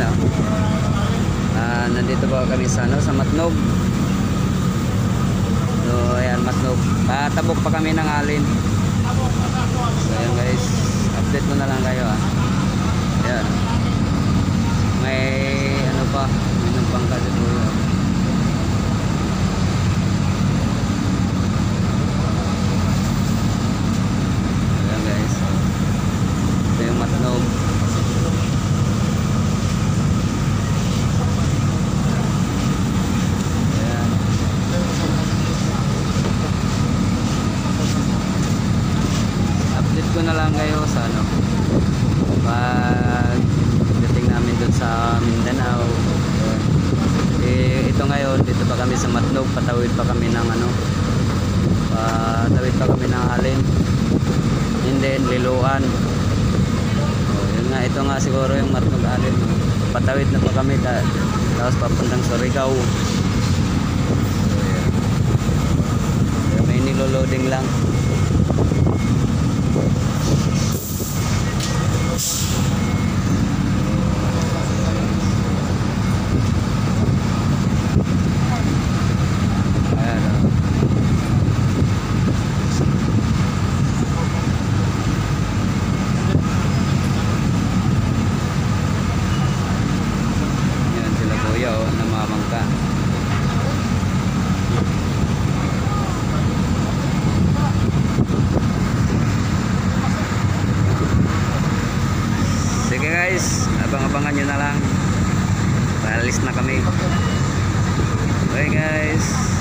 oh. Nandito po kami sa, sa Matnog. So ayan, Matnog. Patabok pa kami ng alin. So ayan guys, update ko na lang kayo ayan. May ano pa, may nagbangka siguro. Ayan guys, ito yung Matnog. Ayan. Update ko na lang kayo sa ano, pag dating namin doon sa Mindanao. Ito ngayon, dito pa kami sa Matnog, patawid pa kami ng ano, patawid pa kami ng alin, and then Liloan. Yun nga, ito nga siguro yung Matnog alin, patawid na pa kami tapos papuntang Surigao. May niloloading lang. Namamangka. Sige guys, abang-abangan nyo na lang. Paalis na kami. Bye guys.